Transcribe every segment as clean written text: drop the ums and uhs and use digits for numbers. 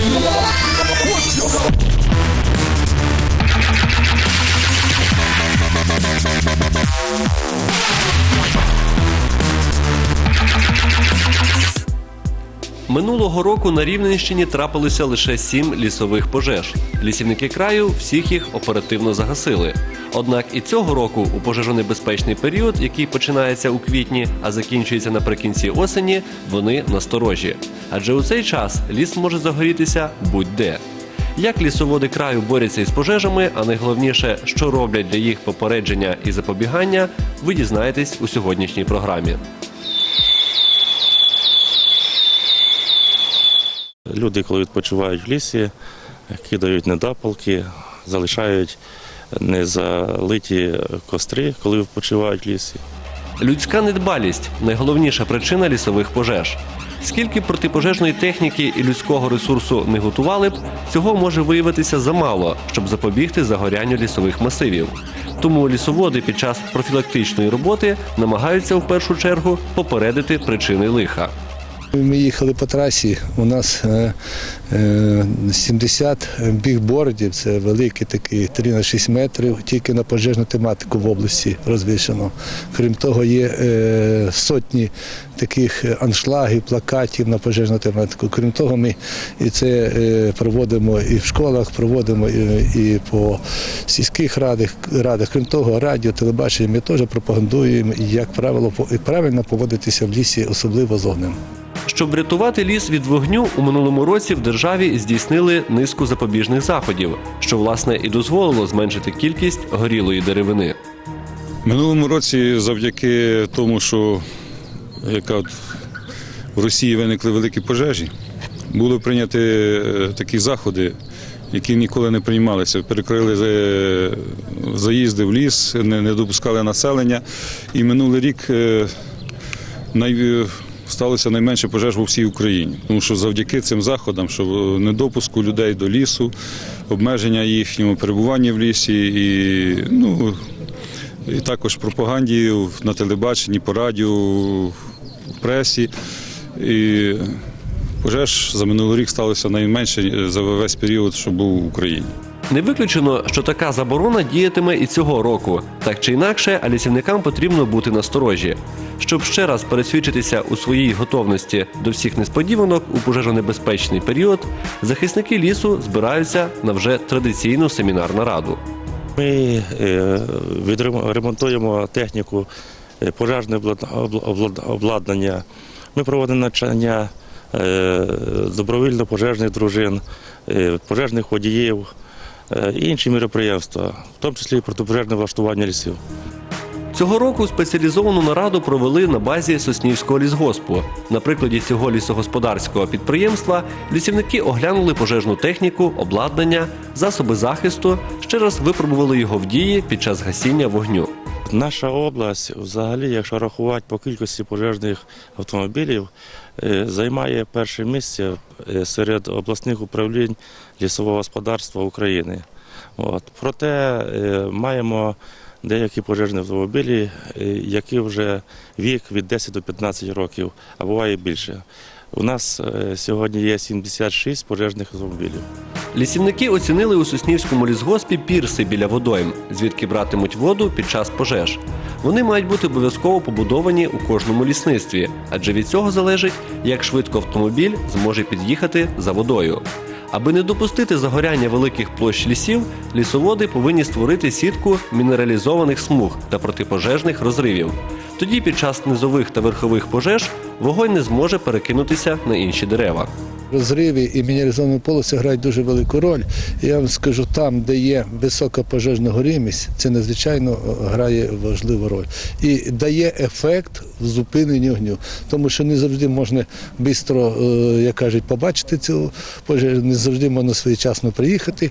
Минулого року на Рівненщині трапилося лише 7 лісових пожеж. Лісівники краю всіх їх оперативно загасили. Однак і цього року у пожежонебезпечний період, який починається у квітні, а закінчується наприкінці осені, вони насторожі. Адже у цей час ліс може загорітися будь-де. Як лісоводи краю борються із пожежами, а найголовніше, що роблять для їх попередження і запобігання, ви дізнаєтесь у сьогоднішній програмі. Люди, коли відпочивають в лісі, кидають недопалки, залишають незалиті костри, коли відпочивають в лісі. Людська недбалість – найголовніша причина лісових пожеж. Скільки протипожежної техніки і людського ресурсу не готували б, цього може виявитися замало, щоб запобігти загорянню лісових масивів. Тому лісоводи під час профілактичної роботи намагаються в першу чергу попередити причини лиха. Ми їхали по трасі, у нас 70 бігбордів, це великі такі, 3 на 6 метрів, тільки на пожежну тематику в області розвішано. Крім того, є сотні таких аншлагів, плакатів на пожежну тематику. Крім того, ми і це проводимо і в школах, проводимо і по сільських радах. Крім того, радіо, телебачення ми теж пропагандуємо, як правильно поводитися в лісі, особливо з огнем. Щоб врятувати ліс від вогню, у минулому році в державі здійснили низку запобіжних заходів, що, власне, і дозволило зменшити кількість горілої деревини. В минулому році, завдяки тому, що в Росії виникли великі пожежі, були прийняті такі заходи, які ніколи не приймалися. Перекрили заїзди в ліс, не допускали населення. І минулий рік сталося найменше пожеж у всій Україні. Тому що завдяки цим заходам, що недопуску людей до лісу, обмеження їхнього перебування в лісі і також пропаганді на телебаченні, по радіо, в пресі. І пожеж за минулий рік сталося найменше за весь період, що був в Україні. Не виключено, що така заборона діятиме і цього року. Так чи інакше, а лісівникам потрібно бути насторожі. Щоб ще раз пересвідчитися у своїй готовності до всіх несподіванок у пожежонебезпечний період, захисники лісу збираються на вже традиційну семінар-нараду. Ми відремонтуємо техніку, пожежне обладнання. Ми проводимо навчання добровільно-пожежних дружин, пожежних водіїв і інші міроприємства, в тому числі і протипожежне влаштування лісів. Цього року спеціалізовану нараду провели на базі Соснівського лісгоспу. На прикладі цього лісогосподарського підприємства лісівники оглянули пожежну техніку, обладнання, засоби захисту, ще раз випробували його в дії під час гасіння вогню. Наша область, взагалі, якщо рахувати по кількості пожежних автомобілів, займає перше місце серед обласних управлінь лісового господарства України. Проте маємо деякі пожежні автомобілі, які вже вік від 10 до 15 років, а буває і більше. У нас сьогодні є 76 пожежних автомобілів. Лісівники оцінили у Соснівському лісгоспі пірси біля водойм, звідки братимуть воду під час пожеж. Вони мають бути обов'язково побудовані у кожному лісництві, адже від цього залежить, як швидко автомобіль зможе під'їхати за водою. Аби не допустити загоряння великих площ лісів, лісоводи повинні створити сітку мінералізованих смуг та протипожежних розривів. Тоді під час низових та верхових пожеж вогонь не зможе перекинутися на інші дерева. Розриви і мінералізовані полоси грають дуже велику роль. Я вам скажу, там, де є висока пожежна горімість, це надзвичайно грає важливу роль. І дає ефект в зупиненні огню. Тому що не завжди можна швидко, як кажуть, побачити цю пожежу, не завжди можна своєчасно приїхати,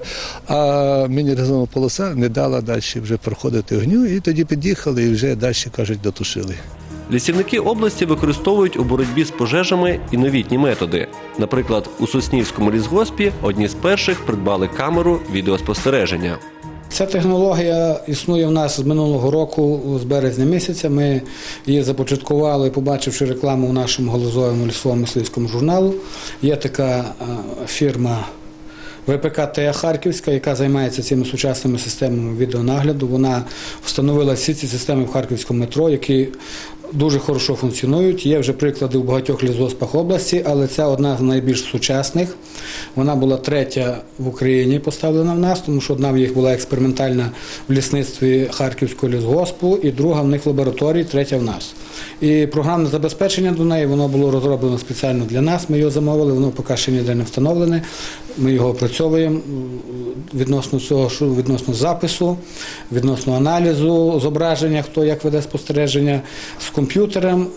а мінералізована полоса не дала далі вже проходити огню, і тоді під'їхали і вже далі, кажуть, дотушили. Лісівники області використовують у боротьбі з пожежами і новітні методи. Наприклад, у Соснівському лісгоспі одні з перших придбали камеру відеоспостереження. Ця технологія існує в нас з минулого року, з березня місяця. Ми її започаткували, побачивши рекламу в нашому галузовому лісовому мисливському журналу. Є така фірма ВПК «ТЕА Харківська», яка займається цими сучасними системами відеонагляду. Вона встановила всі ці системи в харківському метро, які дуже хорошо функціонують. Є вже приклади в багатьох лісгоспах області, але це одна з найбільш сучасних. Вона була третя в Україні поставлена в нас, тому що одна в їх була експериментальна в лісництві Харківського лісгоспу, і друга в них в лабораторії, третя в нас. І програмне забезпечення до неї, воно було розроблено спеціально для нас, ми його замовили, воно поки ще ніде не встановлене. Ми його опрацьовуємо відносно цього, відносно запису, відносно аналізу зображення, хто як веде спостереження. З комп'ютером,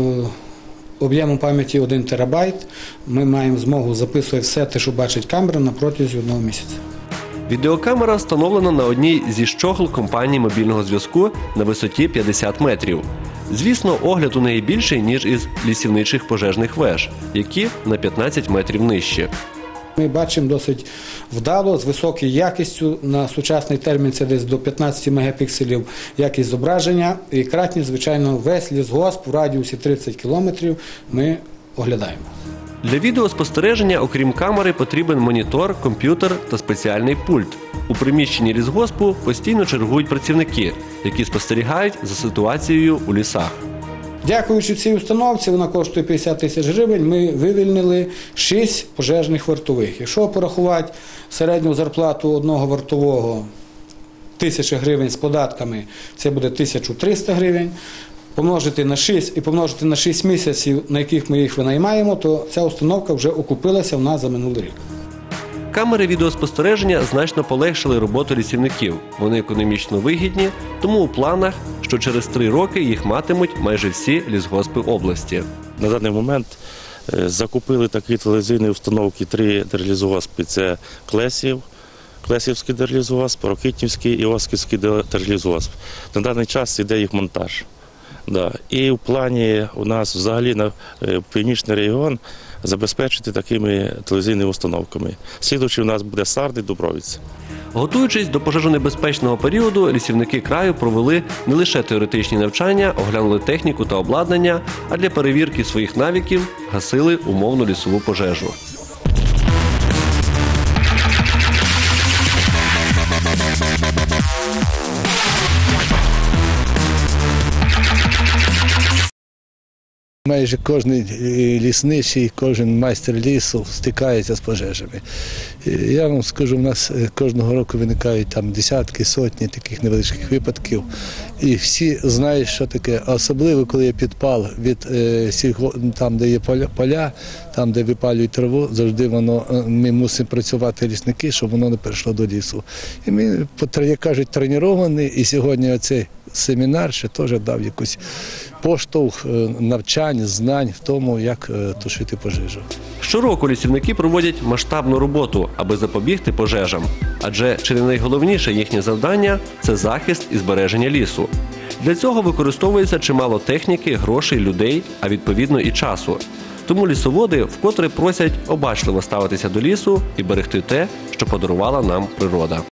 об'ємом пам'яті 1 терабайт, ми маємо змогу записувати все те, що бачить камера на протязі 1 місяця. Відеокамера встановлена на одній зі щогл компанії мобільного зв'язку на висоті 50 метрів. Звісно, огляд у неї більший, ніж із лісівничих пожежних веж, які на 15 метрів нижчі. Ми бачимо досить вдало, з високою якістю, на сучасний термін це десь до 15 мегапікселів якість зображення. І кратність, звичайно, весь лісгосп в радіусі 30 кілометрів ми оглядаємо. Для відеоспостереження, окрім камери, потрібен монітор, комп'ютер та спеціальний пульт. У приміщенні лісгоспу постійно чергують працівники, які спостерігають за ситуацією у лісах. Дякуючи цій установці, вона коштує 50 тисяч гривень, ми вивільнили 6 пожежних вартових. Якщо порахувати середню зарплату одного вартового 1000 гривень з податками, це буде 1300 гривень. Помножити на 6 і помножити на 6 місяців, на яких ми їх винаймаємо, то ця установка вже окупилася в нас за минулий рік. Камери відеоспостереження значно полегшили роботу лісівників. Вони економічно вигідні, тому у планах, що через 3 роки їх матимуть майже всі лісгоспи області. На даний момент закупили такі телевізійні установки 3 держлісгоспи. Це Клесівський держлісгосп, Рокитнівський і Осківський держлісгосп. На даний час іде їх монтаж. Да. І в плані у нас взагалі на північний регіон забезпечити такими телевізійними установками. Слідуючий у нас буде Сарни і Дубровиця. Готуючись до пожежонебезпечного періоду, лісівники краю провели не лише теоретичні навчання, оглянули техніку та обладнання, а для перевірки своїх навиків гасили умовну лісову пожежу. Майже кожен лісничий, кожен майстер лісу стикається з пожежами. Я вам скажу, у нас кожного року виникають там десятки, сотні таких невеличких випадків. І всі знають, що таке. Особливо, коли є підпал від там, де є поля, там, де випалюють траву, завжди ми мусимо працювати лісники, щоб воно не перейшло до лісу. І ми, як кажуть, треновані, і сьогодні оцей семінар ще теж дав якусь поштовх навчань, знань в тому, як тушити пожежу. Щороку лісівники проводять масштабну роботу, аби запобігти пожежам. Адже чи не найголовніше їхнє завдання – це захист і збереження лісу. Для цього використовується чимало техніки, грошей, людей, а відповідно і часу. Тому лісоводи вкотре просять обачливо ставитися до лісу і берегти те, що подарувала нам природа.